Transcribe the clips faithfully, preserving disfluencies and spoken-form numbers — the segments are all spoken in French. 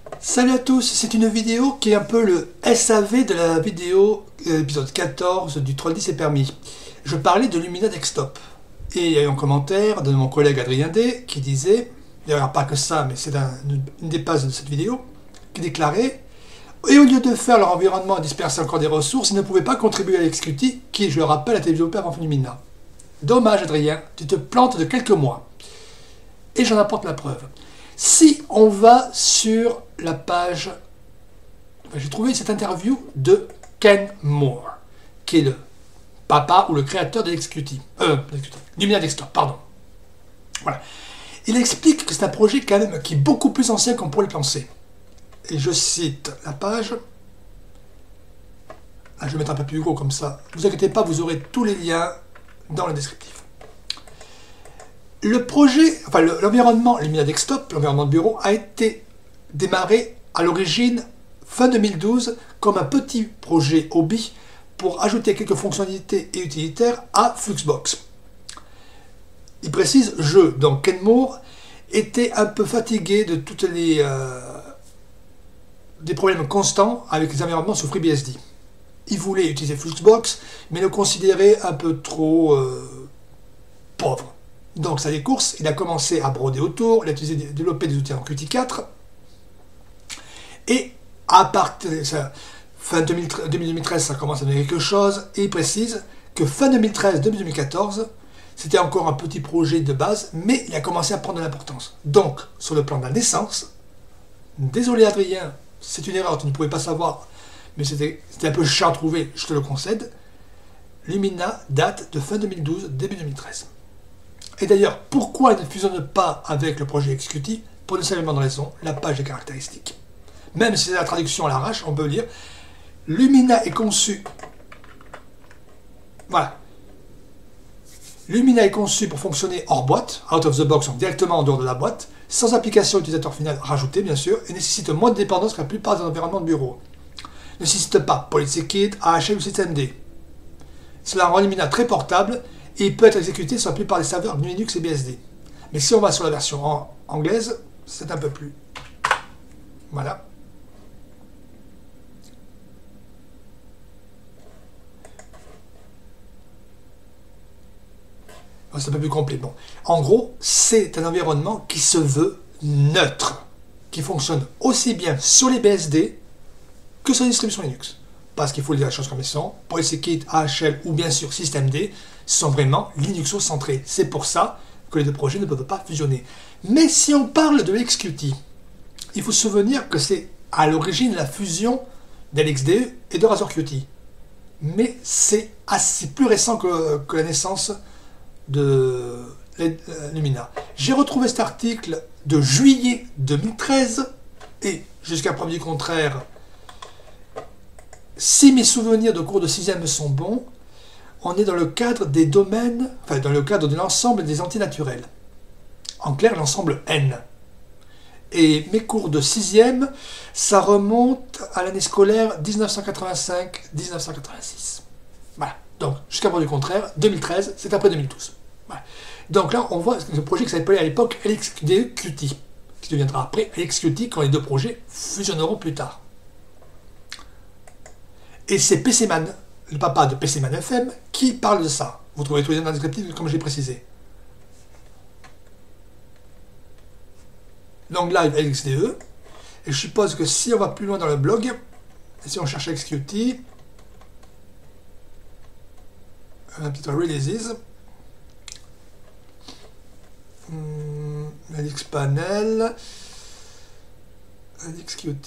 Salut à tous, c'est une vidéo qui est un peu le S A V de la vidéo euh, épisode quatorze du Troll dix est permis. Je parlais de Lumina Desktop. Et il y a eu un commentaire de mon collègue Adrien D qui disait, il n'y aura pas que ça, mais c'est un, une des bases de cette vidéo, qui déclarait « Et au lieu de faire leur environnement et disperser encore des ressources, ils ne pouvaient pas contribuer à l'Xqt, qui, je le rappelle, a été développé avant Lumina. Dommage Adrien, tu te plantes de quelques mois. » Et j'en apporte la preuve. Si on va sur la page, j'ai trouvé cette interview de Ken Moore, qui est le papa ou le créateur de l'Xqt, euh, Lumina Desktop, pardon. Voilà. Il explique que c'est un projet quand même qui est beaucoup plus ancien qu'on pourrait le penser. Et je cite la page. Ah, je vais mettre un peu plus gros comme ça. Ne vous inquiétez pas, vous aurez tous les liens dans le descriptif. Le projet, enfin l'environnement Lumina Desktop, l'environnement de bureau, a été démarré à l'origine fin deux mille douze comme un petit projet hobby pour ajouter quelques fonctionnalités et utilitaires à Fluxbox. Il précise, je, donc Ken Moore, était un peu fatigué de toutes les euh, des problèmes constants avec les environnements sous FreeBSD. Il voulait utiliser Fluxbox, mais le considérait un peu trop euh, pauvre. Donc, ça des courses, il a commencé à broder autour, il a utilisé, développé des outils en Qt quatre. Et à partir de ça, fin deux mille treize, ça commence à donner quelque chose. Et il précise que fin deux mille treize deux mille quatorze, c'était encore un petit projet de base, mais il a commencé à prendre de l'importance. Donc, sur le plan de la naissance, désolé Adrien, c'est une erreur, tu ne pouvais pas savoir, mais c'était un peu chiant à trouver, je te le concède. Lumina date de fin deux mille douze, début deux mille treize. Et d'ailleurs, pourquoi il ne fusionne pas avec le projet Xqt? Pour une simple bonne raison, la page des caractéristiques. Même si c'est la traduction à l'arrache, on peut dire Lumina est conçu. Voilà. Lumina est conçu pour fonctionner hors boîte, out of the box, donc directement en dehors de la boîte, sans application utilisateur final rajoutée, bien sûr, et nécessite moins de dépendance que la plupart des environnements de bureau. Ne nécessite pas PolySecure, A H L ou systemd. Cela rend Lumina très portable et il peut être exécuté sur la plupart des serveurs Linux et B S D. Mais si on va sur la version en anglaise, c'est un peu plus. Voilà. C'est un peu plus complet. Bon. En gros, c'est un environnement qui se veut neutre, qui fonctionne aussi bien sur les B S D que sur les distributions Linux. Parce qu'il faut dire les choses comme elles sont. PolySecure, A H L ou bien sûr systemd sont vraiment Linuxo-centrés. C'est pour ça que les deux projets ne peuvent pas fusionner. Mais si on parle de Xqt, il faut se souvenir que c'est à l'origine la fusion d'L X D E et de RazorQt. Mais c'est assez plus récent que, que la naissance de Lumina. J'ai retrouvé cet article de juillet deux mille treize et jusqu'à preuve du contraire, si mes souvenirs de cours de sixième sont bons, on est dans le cadre des domaines, enfin dans le cadre de l'ensemble des entités naturelles. En clair, l'ensemble N. Et mes cours de sixième, ça remonte à l'année scolaire mille neuf cent quatre-vingt-cinq mille neuf cent quatre-vingt-six. Voilà. Donc, jusqu'à preuve du contraire, deux mille treize, c'est après deux mille douze. Voilà. Donc là, on voit le projet qui s'appelait à l'époque L X D E Qt, qui deviendra après Xqt quand les deux projets fusionneront plus tard. Et c'est PCman, le papa de PCman F M, qui parle de ça. Vous trouvez tous les liens dans le descriptif, comme j'ai précisé. Donc là, L X D E. Et je suppose que si on va plus loin dans le blog, et si on cherche Xqt, un petit releases, hum, L X Panel, Xqt.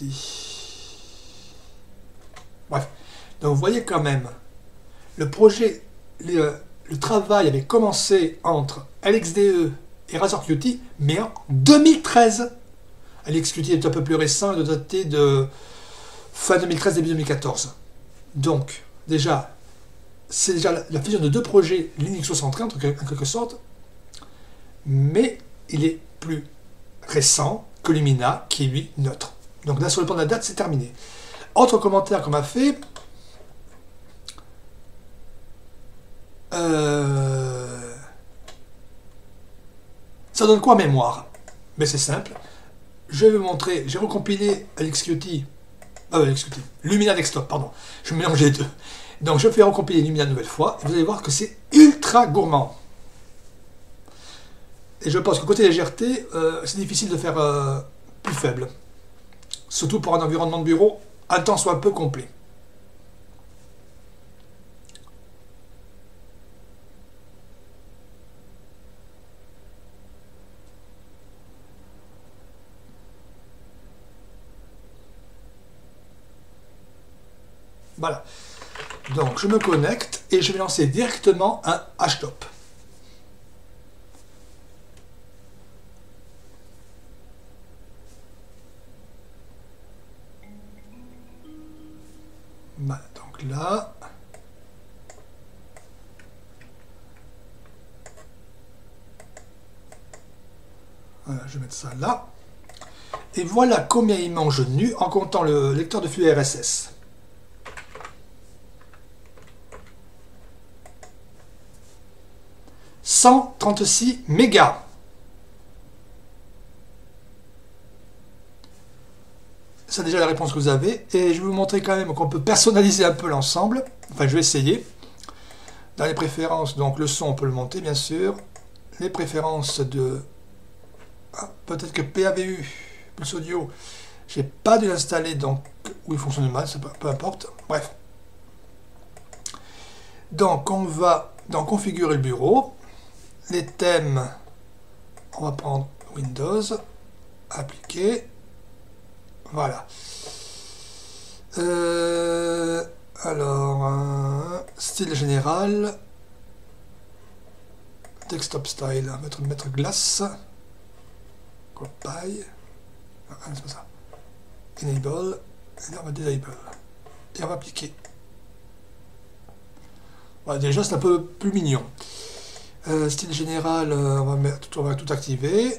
Bref. Donc vous voyez quand même, le projet, le, le travail avait commencé entre L X D E et RazorQt, mais en deux mille treize. LXQt est un peu plus récent et daté de fin deux mille treize, début deux mille quatorze. Donc, déjà, c'est déjà la, la fusion de deux projets Linuxo-centrés, en quelque sorte, mais il est plus récent que Lumina, qui est lui neutre. Donc là, sur le plan de la date, c'est terminé. Autre commentaire qu'on m'a fait, euh, ça donne quoi mémoire? Mais c'est simple. je vais vous montrer, j'ai recompilé L X Qt, ah L X Qt, Lumina Desktop, pardon, je mélange les deux. Donc je vais recompiler Lumina une nouvelle fois, et vous allez voir que c'est ultra gourmand. Et je pense que côté légèreté, euh, c'est difficile de faire euh, plus faible. Surtout pour un environnement de bureau, un temps soit peu complet. Voilà. Donc je me connecte et je vais lancer directement un Htop. Voilà, donc là. Voilà, je vais mettre ça là. Et voilà combien il mange nu en comptant le lecteur de flux R S S. cent trente-six mégas. C'est déjà la réponse que vous avez. Et je vais vous montrer quand même qu'on peut personnaliser un peu l'ensemble. Enfin, je vais essayer. Dans les préférences, donc le son, on peut le monter, bien sûr. Les préférences de... Ah, peut-être que P A V U, Pulse Audio, j'ai pas dû l'installer, donc... Ou il fonctionne mal, ça peu, peu importe. Bref. Donc, on va dans configurer le bureau. Les thèmes, on va prendre Windows, appliquer, voilà. Euh, alors, euh, style général, desktop style, on va mettre, mettre glace, copy, ah, c'est pas ça, enable, et là on va disable, et on va appliquer. Voilà, déjà c'est un peu plus mignon. Euh, style général, euh, on, va mettre, on va tout activer.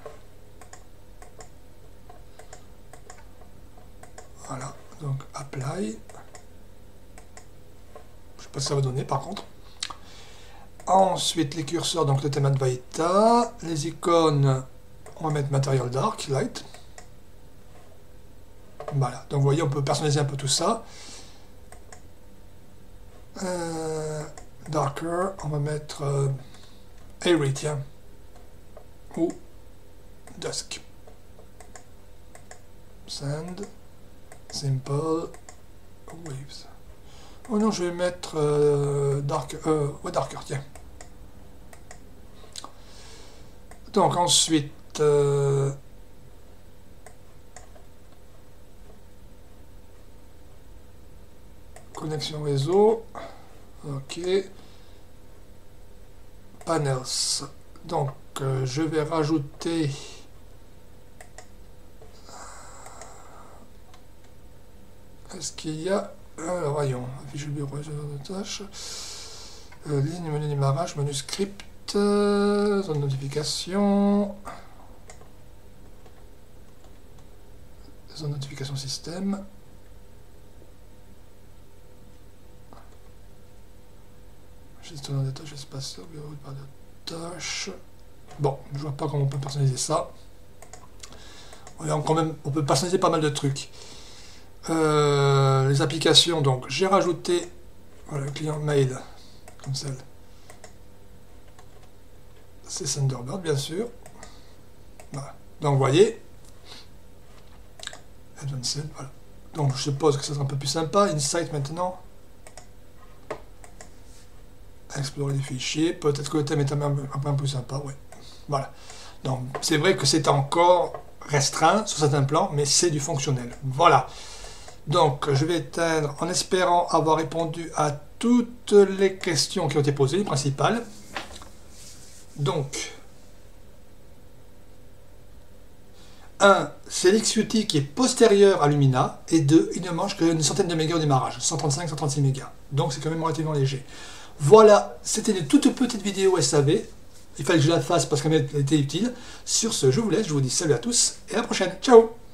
Voilà, donc apply. Je sais pas ce que ça va donner par contre. Ensuite, les curseurs, donc le thème Advaita. Les icônes, on va mettre Material Dark, Light. Voilà, donc vous voyez, on peut personnaliser un peu tout ça. Euh, darker, on va mettre... Euh, Airy, tiens, ou Dusk, Sand, Simple, Waves. Oh non, je vais mettre euh, Dark, euh, ouais, Darker, tiens. Donc ensuite, euh, connexion réseau, ok. Panels. Donc, euh, je vais rajouter est-ce qu'il y a alors voyons, affiche le bureau de tâches, euh, ligne, menu démarrage, menu script, euh, zone de notification, zone de notification système. Gestion des tâches, espace, bureau de tâches. Bon, je vois pas comment on peut personnaliser ça. On, quand même, on peut personnaliser pas mal de trucs. Euh, les applications, donc j'ai rajouté voilà, le client mail comme celle. C'est Thunderbird, bien sûr. Voilà. Donc vous voyez. Advanced, voilà. Donc je suppose que ça sera un peu plus sympa. Insight maintenant. Explorer les fichiers, peut-être que le thème est un peu, un peu plus sympa, ouais. Voilà. Donc c'est vrai que c'est encore restreint sur certains plans, mais c'est du fonctionnel. Voilà. Donc je vais éteindre en espérant avoir répondu à toutes les questions qui ont été posées, les principales. Donc, un, c'est l'X Qt qui est postérieur à Lumina, et deux, il ne mange qu'une centaine de mégas au démarrage, cent trente-cinq à cent trente-six mégas. Donc c'est quand même relativement léger. Voilà, c'était une toute petite vidéo S A V. Il fallait que je la fasse parce qu'elle était utile. Sur ce, je vous laisse, je vous dis salut à tous et à la prochaine. Ciao!